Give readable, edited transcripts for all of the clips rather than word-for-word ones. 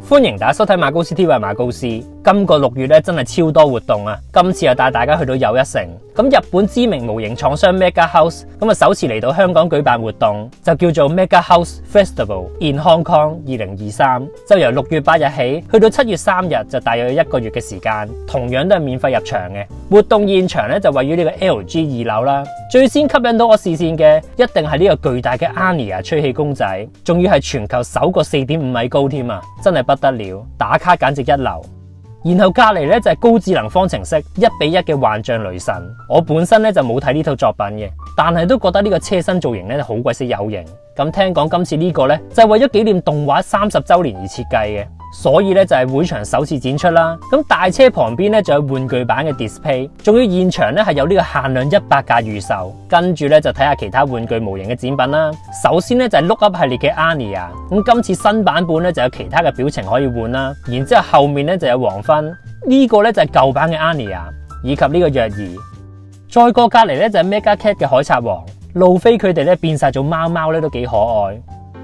歡迎大家收睇馬高斯 TV， 馬高斯。今個6月咧真係超多活動啊！今次又帶大家去到又一城。咁日本知名模型廠商 Mega House 咁啊首次嚟到香港舉辦活動，就叫做 Mega House Festival in Hong Kong 2023，就由6月8日起去到7月3日，就大約1個月嘅時間，同樣都係免費入場嘅。活動現場咧就位於呢個 LG 2樓啦。最先吸引到我視線嘅一定係呢個巨大嘅 Anya 吹氣公仔，仲要係全球首個4.5米高添啊！真係不得了，打卡簡直一流。然後隔籬咧就係高智能方程式1:1嘅幻象雷神。我本身咧就冇睇呢套作品嘅，但係都覺得呢個車身造型咧好鬼死有型。咁聽講今次呢個咧就係為咗紀念動畫30週年而設計嘅，所以咧就係會場首次展出啦。咁大車旁邊咧仲有玩具版嘅 display， 仲要現場咧係有呢個限量100架預售。跟住咧就睇下其他玩具模型嘅展品啦。首先咧就係 Look Up 系列嘅 Anya， 咁今次新版本咧就有其他嘅表情可以換啦。然之後後面咧就有黃昏，呢個咧就係舊版嘅 Anya， 以及呢個若兒。再過隔籬咧就係 Mega Cat 嘅海賊王。路飛佢哋咧變晒做貓貓咧都幾可愛，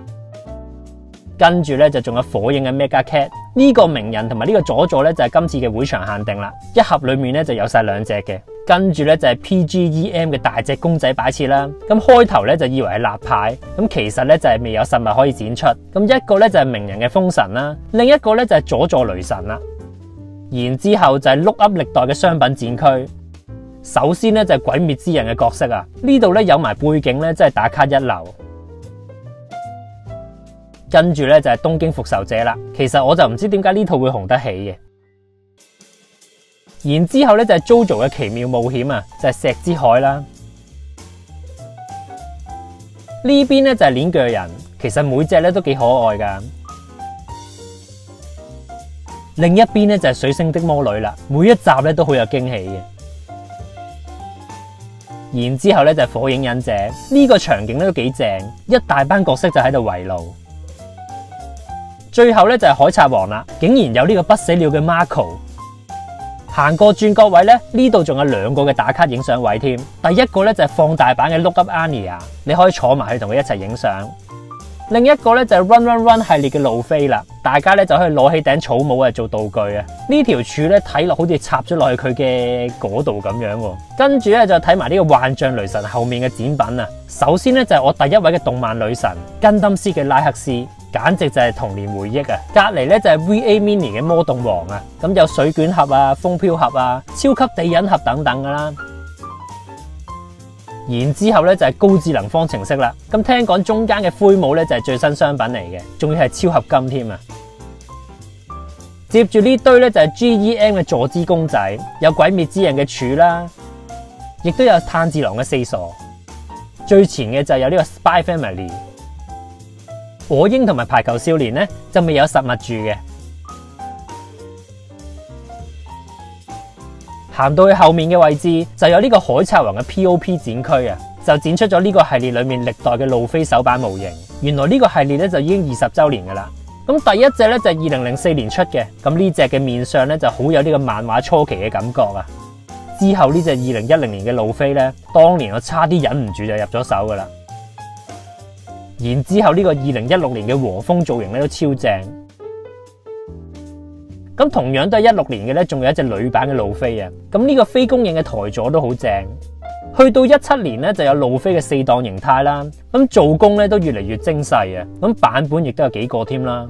跟住咧就仲有火影嘅 Mega Cat， 呢個鳴人同埋呢個佐助咧就係今次嘅會場限定啦，一盒裏面咧就有晒2隻嘅。跟住咧就係 PGEM 嘅大隻公仔擺設啦，咁開頭咧就以為係立牌，咁其實咧就係未有實物可以展出。咁一個咧就係鳴人嘅風神啦，另一個咧就係佐助雷神啦。然之後就係 Look Up 歷代嘅商品展區。首先咧就係鬼滅之刃嘅角色啊，呢度咧有埋背景咧真係打卡一流。跟住咧就係東京復仇者啦，其實我就唔知點解呢套會紅得起嘅。然之後咧就係 JoJo 嘅奇妙冒險啊，就係石之海啦。呢邊咧就係鏈鋸人，其實每隻咧都幾可愛噶。另一邊咧就係水星的魔女啦，每一集咧都好有驚喜嘅。然之後咧就係火影忍者，呢個場景咧都幾正，一大班角色就喺度圍爐。最後咧就係海賊王啦，竟然有呢個不死鳥嘅 Marco。行過轉角位咧，呢度仲有2個嘅打卡影相位添。第一個咧就係放大版嘅 Look Up Anya， 你可以坐埋去同佢一齊影相。另一個咧就係 Run Run Run 系列嘅路飛啦，大家咧就可以攞起頂草帽嚟做道具啊！呢條柱咧睇落好似插咗落去佢嘅嗰度咁樣喎。跟住咧就睇埋呢個幻象雷神後面嘅展品啊！首先咧就係我第一位嘅動漫女神根登斯嘅拉克斯，簡直就係童年回憶啊！隔籬咧就係 VA Mini 嘅魔動王啊，咁有水卷盒啊、風飄盒啊、超級地忍盒等等噶啦。然之後咧就係高智能方程式啦，咁聽講中間嘅灰帽咧就係最新商品嚟嘅，仲要係超合金添啊！接住呢堆咧就係 GEM 嘅佐之公仔，有鬼滅之刃嘅柱啦，亦都有炭治郎嘅4傻。最前嘅就有呢個 Spy Family。火鷹同埋排球少年咧就未有實物住嘅。行到去後面嘅位置就有呢個海賊王嘅 POP 展區啊，就展出咗呢個系列裏面歷代嘅路飛手版模型。原來呢個系列咧就已經20週年噶啦。咁第一隻咧就係2004年出嘅，咁呢隻嘅面相咧就好有呢個漫畫初期嘅感覺啊。之後呢隻2010年嘅路飛咧，當年我差啲忍唔住就入咗手噶啦。然之後呢個2016年嘅和風造型咧都超正。咁同樣都係16年嘅咧，仲有一隻女版嘅路飛啊！咁呢個非公認嘅台座都好正。去到17年咧，就有路飛嘅4檔形態啦。咁做工咧都越嚟越精細啊！咁版本亦都有幾個添啦。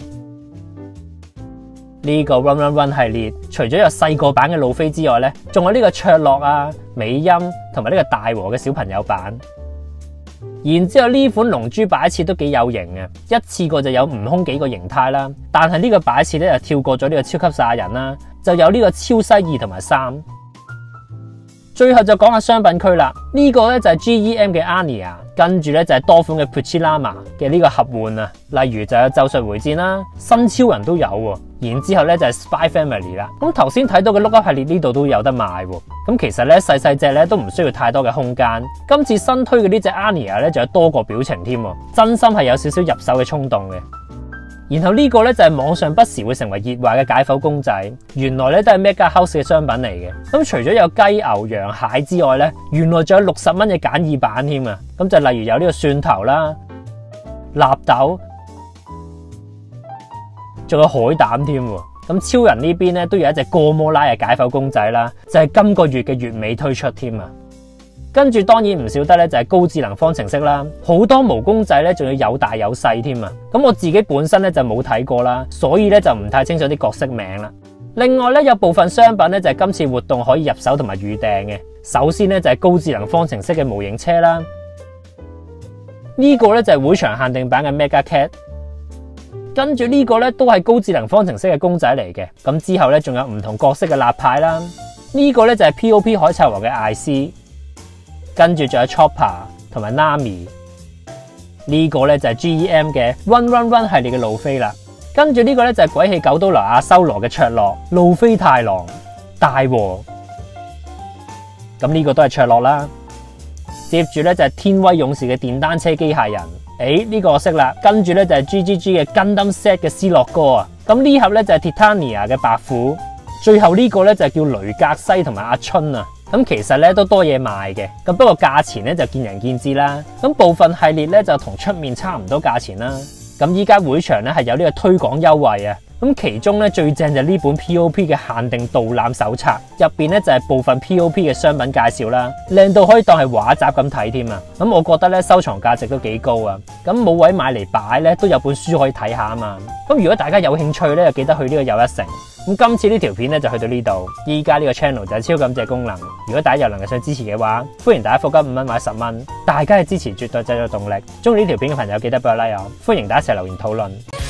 呢個 Run Run Run 系列，除咗有細個版嘅路飛之外咧，仲有呢個卓洛啊、美音同埋呢個大和嘅小朋友版。然之後呢款龍珠擺設都幾有型嘅，一次過就有悟空幾個形態啦。但係呢個擺設咧就跳過咗呢個超級賽亞人啦，就有呢個超西2同埋3。最後就講下商品區啦，呢個咧就係 GEM 嘅 Anya， 跟住咧就係多款嘅 Puchilama 嘅呢個合換啊，例如就有咒術迴戰啦、新超人都有喎。然之後咧就係 Spy Family 啦，咁頭先睇到嘅 Look Up 系列呢度都有得賣喎。咁其實咧細隻咧都唔需要太多嘅空間。今次新推嘅呢隻 Anya 咧就有多個表情添，真心係有少少入手嘅衝動嘅。然後呢個咧就係網上不時會成為熱話嘅解剖公仔，原來咧都係 Mega House 嘅商品嚟嘅。咁除咗有雞、牛、羊、蟹之外咧，原來仲有60蚊嘅簡易版添啊！咁就例如有呢個蒜頭啦、納豆。 仲有海膽添。咁超人呢邊咧都有一隻哥摩拉嘅解剖公仔啦，就係今個月嘅月尾推出添啊。跟住當然唔少得咧就係高智能方程式啦，好多毛公仔咧仲要有大有細添啊。咁我自己本身咧就冇睇過啦，所以咧就唔太清楚啲角色名啦。另外咧有部分商品咧就係今次活動可以入手同埋預訂嘅。首先咧就係高智能方程式嘅模型車啦，呢個咧就係會場限定版嘅 Mega Cat。跟住呢個咧都係高智能方程式嘅公仔嚟嘅。咁之後咧仲有唔同角色嘅立牌啦，呢個咧就係 POP 海賊王嘅艾斯。跟住仲有 Chopper 同埋 Nami， 呢個咧就係 GEM 嘅 Run Run Run 系列嘅路飛啦。跟住呢個咧就係鬼氣九刀流阿修羅嘅卓洛、路飛太郎、大和。咁呢個都係卓洛啦。接住咧就係天威勇士嘅電單車機械人，呢個我識啦。跟住咧就係 GGG 嘅 Gundam Set 嘅斯諾哥啊。咁呢盒咧就係 Titania 嘅白虎。最後呢個咧就係叫雷格西同埋阿春啊。咁其實咧都多嘢賣嘅，咁不過價錢咧就見仁見智啦。咁部分系列咧就同出面差唔多價錢啦。咁依家會場咧係有呢個推廣優惠啊。咁其中咧最正就係呢本 POP 嘅限定導覽手冊，入邊咧就係部分 POP 嘅商品介紹啦，靚到可以當係畫集咁睇添啊。咁我覺得咧收藏價值都幾高啊。咁冇位買嚟擺咧，都有本書可以睇下啊嘛。咁如果大家有興趣咧，就記得去呢個又一城。咁今次呢條片咧就去到呢度，依家呢個 channel 就係超感謝功能。如果大家有能力想支持嘅話，歡迎大家課金5蚊或者10蚊，大家嘅支持絕對製作動力。中意呢條片嘅朋友記得俾個 like，歡迎大家一齊留言討論。